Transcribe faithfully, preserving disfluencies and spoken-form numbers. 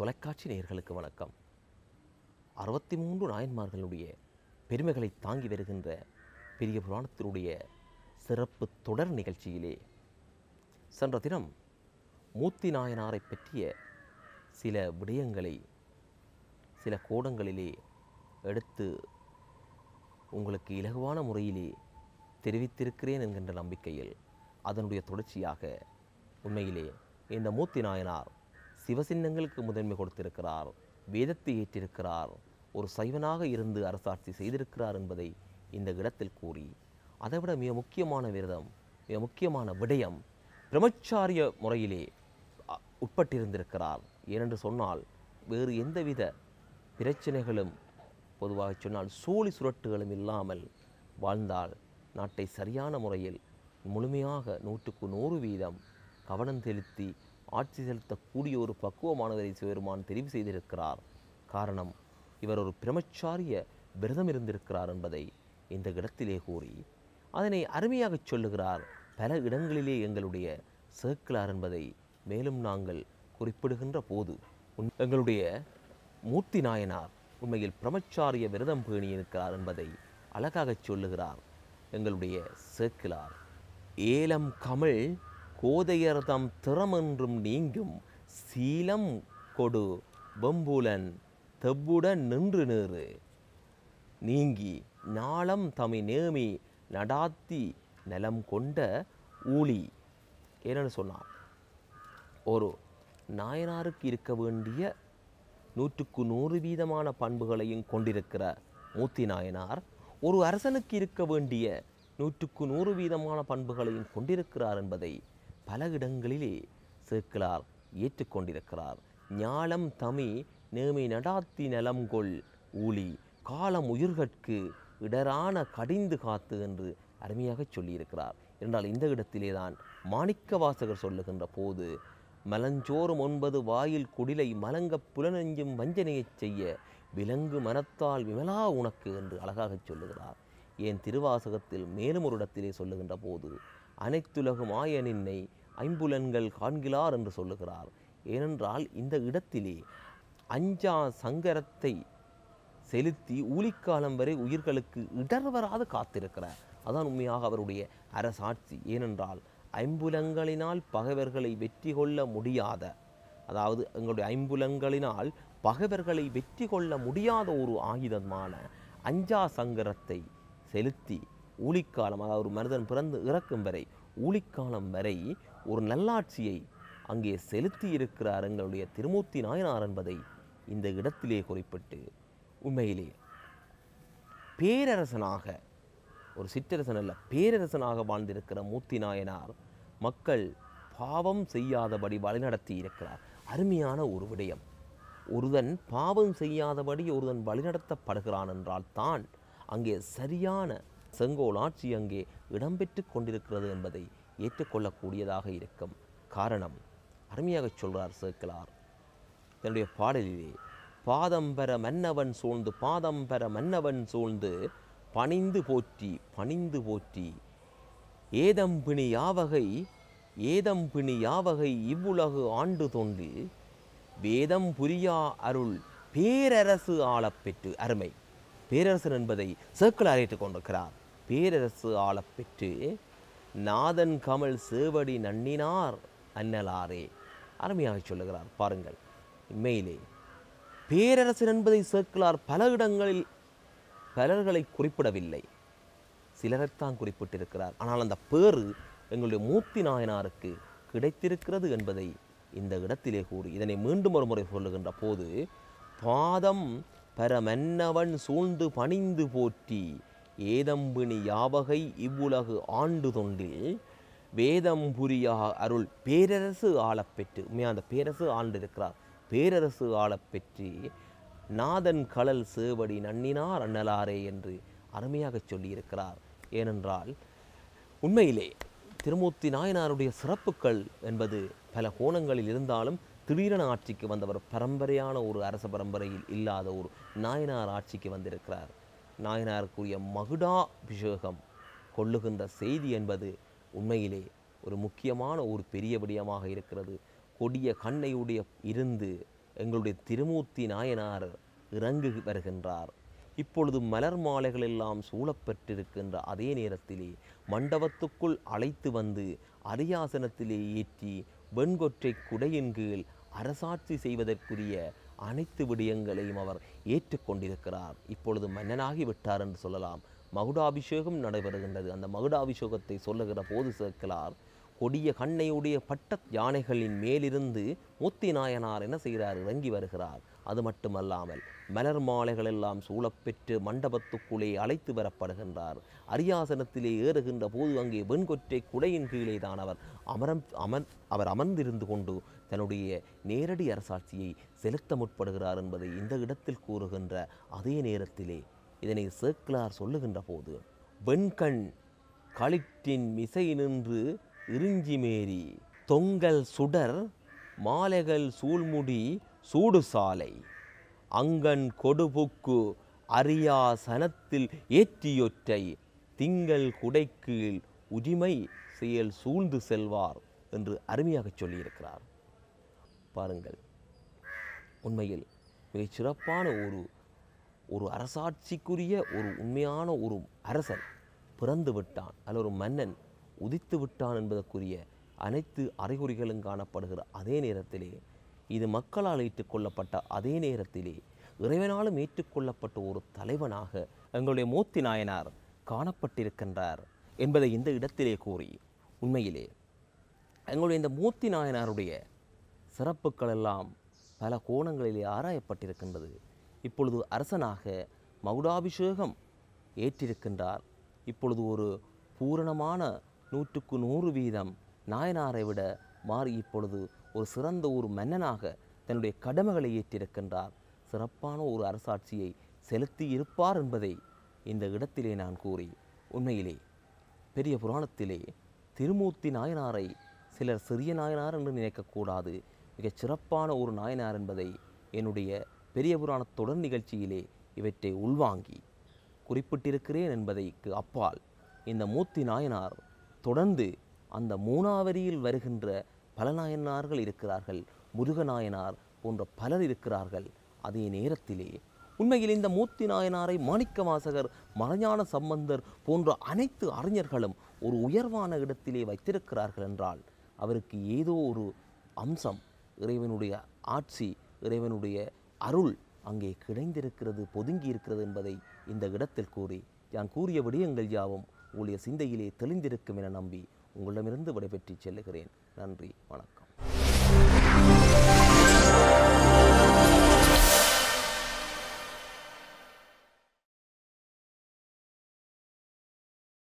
தொலைக்காட்சி நேயர்களுக்கு வணக்கம். அறுபத்தி மூன்று நாயன்மார்களுடைய பெருமைகளை தாங்கி வருகின்ற பெரிய புராணத்தினுடைய சிறப்பு தொடர் நிகழ்ச்சியிலே சென்ற தினம் மூர்த்தி நாயனாரை பற்றிய சில விடயங்களை சில கோணங்களிலே எடுத்து உங்களுக்கு இலகுவான முறையிலே தெரிவித்திருக்கிறேன் என்கின்ற நம்பிக்கையில் அதனுடைய தொடர்ச்சியாக உண்மையிலே இந்த மூர்த்தி நாயனார் சிவசின்னங்களுக்கு முதன்மை கொடுத்திருக்கிறார், வேதத்தை ஏற்றிருக்கிறார், ஒரு சைவனாக இருந்து அரசாட்சி செய்திருக்கிறார் என்பதை இந்த இடத்தில் கூறி, அதைவிட மிக முக்கியமான விரதம் மிக முக்கியமான விடயம் பிரம்மச்சாரிய முறையிலே உட்பட்டிருந்திருக்கிறார். ஏனென்று சொன்னால் வேறு எந்தவித பிரச்சனைகளும் பொதுவாக சொன்னால் சூழி சுரட்டுகளும் இல்லாமல் வாழ்ந்தால் நாட்டை சரியான முறையில் முழுமையாக நூற்றுக்கு நூறு வீதம் கவனம் செலுத்தி ஆட்சி செலுத்தக்கூடிய ஒரு பக்குவமானவரை சிவபெருமான் தெரிவு செய்திருக்கிறார். காரணம், இவர் ஒரு பிரம்மச்சாரிய விரதம் இருந்திருக்கிறார் என்பதை இந்த இடத்திலே கூறி அதனை அருமையாக சொல்லுகிறார். பல இடங்களிலே எங்களுடைய சேக்கிழார் என்பதை மேலும் நாங்கள் குறிப்பிடுகின்ற போது எங்களுடைய மூர்த்தி நாயனார் உண்மையில் பிரம்மச்சாரிய விரதம் பேணி இருக்கிறார் என்பதை அழகாக சொல்லுகிறார் எங்களுடைய சேக்கிழார். ஏலம் கமிழ் கோதையர்தம் திறமென்றும் நீங்கும் சீலம் கொடு வெம்புலன் தெவ்வுடன் நின்று நேறு நீங்கி நாளம் தமி நேமி நடாத்தி நலம் கொண்ட ஊழி. ஏன்னு சொன்னார், ஒரு நாயனாருக்கு இருக்க வேண்டிய நூற்றுக்கு நூறு வீதமான பண்புகளையும் கொண்டிருக்கிற மூர்த்தி நாயனார் ஒரு அரசனுக்கு இருக்க வேண்டிய நூற்றுக்கு நூறு வீதமான பண்புகளையும் கொண்டிருக்கிறார் என்பதை பல இடங்களிலே சேக்கிழார் ஏற்றுக்கொண்டிருக்கிறார். ஞாலம் தமி நேமி நடாத்தி நலம்கொள் ஊழி காலம் உயிர்கட்கு இடரான கடிந்து காத்து என்று அருமையாக சொல்லியிருக்கிறார். என்றால் இந்த இடத்திலே தான் மாணிக்க வாசகர் சொல்லுகின்ற போது, மலஞ்சோறும் ஒன்பது வாயில் குடிலை மலங்க புலனெஞ்சும் வஞ்சனையைச் செய்ய விலங்கு மனத்தால் விமலா உனக்கு என்று அழகாக சொல்லுகிறார். ஏன் திருவாசகத்தில் மேலும் ஒரு இடத்திலே சொல்லுகின்ற போது, அனைத்துலகும் ஆய நின்னை ஐம்புலன்கள் காண்கிலார் என்று சொல்லுகிறார். ஏனென்றால் இந்த இடத்திலே அஞ்சா சங்கரத்தை செலுத்தி ஊழிக்காலம் வரை உயிர்களுக்கு இடர்வராது காத்திருக்கிறார். அதான் உண்மையாக அவருடைய அரசாட்சி. ஏனென்றால் ஐம்புலங்களினால் பகைவர்களை வெற்றி கொள்ள முடியாத, அதாவது எங்களுடைய ஐம்புலங்களினால் பகைவர்களை வெற்றி கொள்ள முடியாத ஒரு ஆயுதமான அஞ்சா சங்கரத்தை செலுத்தி ஊழிக்காலம், அதாவது ஒரு மனிதன் பிறந்து இறக்கும் வரை ஊழிக்காலம் வரை ஒரு நல்லாட்சியை அங்கே செலுத்தி இருக்கிறார் எங்களுடைய திருமூர்த்தி நாயனார் என்பதை இந்த இடத்திலே குறிப்பிட்டு, உண்மையிலே பேரரசனாக, ஒரு சிற்றரசன் அல்ல பேரரசனாக வாழ்ந்திருக்கிற மூர்த்தி நாயனார் மக்கள் பாவம் செய்யாதபடி வழிநடத்தி இருக்கிறார். அருமையான ஒரு விடயம். ஒருவன் பாவம் செய்யாதபடி ஒருவன் வழிநடத்தப்படுகிறான் என்றால் தான் அங்கே சரியான செங்கோல் ஆட்சி அங்கே இடம்பெற்று கொண்டிருக்கிறது என்பதை ஏற்றுக்கொள்ளக்கூடியதாக இருக்கும். காரணம், அருமையாக சொல்றார் சேக்கிழார் தன்னுடைய பாடலிலே, பாதம்பெற மன்னவன் சூழ்ந்து பாதம்பெற மன்னவன் சூழ்ந்து பணிந்து போற்றி பணிந்து போற்றி ஏதம்பிணி யாவகை ஏதம்பிணி யாவகை இவ்வுலகு ஆண்டு தொண்டு வேதம் புரியா அருள் பேரரசு ஆளப்பெற்று. அருமை, பேரரசன் என்பதை சேக்கிழார் ஏற்றுக்கொண்டிருக்கிறார். பேரரசு ஆளப்பெற்று நாதன் கமல் சேவடி நன்னினார் அன்னலாரே. அருமையாக சொல்லுகிறார். பாருங்கள், உண்மையிலே பேரரசன் என்பதை சேக்கிழார் பல இடங்களில் பலர்களை குறிப்பிடவில்லை, சிலரைத்தான் குறிப்பிட்டிருக்கிறார். ஆனால் அந்த பேறு எங்களுடைய மூர்த்தி நாயனாருக்கு கிடைத்திருக்கிறது என்பதை இந்த இடத்திலே கூறி இதனை மீண்டும் ஒரு முறை சொல்லுகின்ற போது, பாதம் பெற மன்னவன் சூழ்ந்து பணிந்து போற்றி ஏதம்பிணி யாவகை இவ்வுலகு ஆண்டு தொண்டில் வேதம் புரியா அருள் பேரரசு ஆளப்பெற்று. உண்மையாக அந்த பேரரசு ஆண்டிருக்கிறார். பேரரசு ஆளப்பெற்று நாதன் கழல் சேவடி நன்னினார் அன்னலாரே என்று அருமையாக சொல்லியிருக்கிறார். ஏனென்றால் உண்மையிலே திருமூர்த்தி நாயனாருடைய சிறப்புகள் என்பது பல கோணங்களில் இருந்தாலும், திடீரென ஆட்சிக்கு வந்தவர் பரம்பரையான ஒரு அரச பரம்பரையில் இல்லாத ஒரு நாயனார் ஆட்சிக்கு வந்திருக்கிறார். நாயனாருக்குரிய மகுடாபிஷேகம் கொள்ளுகின்ற செய்தி என்பது உண்மையிலே ஒரு முக்கியமான ஒரு பெரிய விடயமாக இருக்கிறது. கொடிய கண்ணையுடைய இருந்து எங்களுடைய திருமூர்த்தி நாயனார் இறங்கு வருகின்றார். இப்பொழுது மலர் மாலைகள் எல்லாம் சூழப்பெற்றிருக்கின்ற அதே நேரத்திலே மண்டபத்துக்குள் அழைத்து வந்து அரியாசனத்திலே ஏற்றி வெண்கொற்றை குடையின் கீழ் அரசாட்சி செய்வதற்குரிய அனைத்து விடயங்களையும் அவர் ஏற்றுக்கொண்டிருக்கிறார். இப்பொழுது மன்னனாகி விட்டார் என்று சொல்லலாம். மகுடாபிஷேகம் நடைபெறுகின்றது. அந்த மகுடாபிஷேகத்தை சொல்லுகிற போது சேர்க்கிறார், கொடிய கண்ணையுடைய பட்ட யானைகளின் மேலிருந்து மூர்த்தி நாயனார் என்ன செய்கிறார்? இறங்கி வருகிறார். அது மட்டுமல்லாமல் மலர் மாலைகள் எல்லாம் சூழப்பெற்று மண்டபத்துக்குள்ளே அழைத்து வரப்படுகின்றார். அரியாசனத்திலே ஏறுகின்ற போது அங்கே வெண்கொற்றை குடையின் கீழே தான் அவர் அமரம் அமர் அவர் அமர்ந்திருந்து கொண்டு தன்னுடைய நேரடி அரசாட்சியை செலுத்த முற்படுகிறார் என்பதை இந்த இடத்தில் கூறுகின்ற அதே நேரத்திலே இதனை சேக்கிழார் சொல்லுகின்ற போது, வெண்கண் களிற்றின் மிசை நின்று இறிஞ்சி மேரி தொங்கல் சுடர் மாலைகள் சூழ்முடி சூடு சாலை அங்கன் கொடுபுக்கு அரியா சனத்தில் ஏற்றியொற்றை திங்கள் குடைக்கீழ் உரிமை செயல் சூழ்ந்து செல்வார் என்று அருமையாக சொல்லியிருக்கிறார். பாருங்கள், உண்மையில் மிகச் சிறப்பான ஒரு ஒரு அரசாட்சிக்குரிய ஒரு உண்மையான ஒரு அரசன் பிறந்து விட்டான், அல்ல ஒரு மன்னன் உதித்து விட்டான் என்பதற்குரிய அனைத்து அறிகுறிகளும் காணப்படுகிற அதே நேரத்திலே, இது மக்களால் ஏற்றுக்கொள்ளப்பட்ட அதே நேரத்திலே இறைவனாலும் ஏற்றுக்கொள்ளப்பட்ட ஒரு தலைவனாக எங்களுடைய மூர்த்தி நாயனார் காணப்பட்டிருக்கின்றார் என்பதை இந்த இடத்திலே கூறி, உண்மையிலே எங்களுடைய இந்த மூர்த்தி நாயனாருடைய சிறப்புகள் எல்லாம் பல கோணங்களிலே ஆராயப்பட்டிருக்கின்றது. இப்பொழுது அரசனாக மகுடாபிஷேகம் ஏற்றிருக்கின்றார். இப்பொழுது ஒரு பூரணமான நூற்றுக்கு நூறு வீதம் நாயனாரை விட மாறி இப்பொழுது ஒரு சிறந்த ஒரு மன்னனாக தன்னுடைய கடமைகளை ஏற்றிருக்கின்றார். சிறப்பான ஒரு அரசாட்சியை செலுத்தி இருப்பார் என்பதை இந்த இடத்திலே நான் கூறி, உண்மையிலே பெரிய புராணத்திலே திருமூர்த்தி நாயனாரை சிலர் சிறிய நாயனார் என்று நினைக்கக்கூடாது, மிகச் சிறப்பான ஒரு நாயனார் என்பதை என்னுடைய பெரிய புராண தொடர் நிகழ்ச்சியிலே இவற்றை உள்வாங்கி குறிப்பிட்டிருக்கிறேன் என்பதைக்கு அப்பால் இந்த மூர்த்தி நாயனார் தொடர்ந்து அந்த மூணாவரியில் வருகின்ற பல நாயனார்கள் இருக்கிறார்கள், முருகநாயனார் போன்ற பலர் இருக்கிறார்கள். அதே நேரத்திலே உண்மையில் இந்த மூர்த்தி நாயனாரை மாணிக்க வாசகர், மறைஞான சம்பந்தர் போன்ற அனைத்து அறிஞர்களும் ஒரு உயர்வான இடத்திலே வைத்திருக்கிறார்கள் என்றால் அவருக்கு ஏதோ ஒரு அம்சம், இறைவனுடைய ஆட்சி, இறைவனுடைய அருள் அங்கே கிடைந்திருக்கிறது, பொதுங்கி இருக்கிறது என்பதை இந்த இடத்தில் கூறி, நான் கூறிய விடயங்கள் யாவும் உங்களுடைய சிந்தையிலே தெளிந்திருக்கும் என நம்பி உங்களிடமிருந்து விடைபெற்று செல்லுகிறேன். நன்றி, வணக்கம்.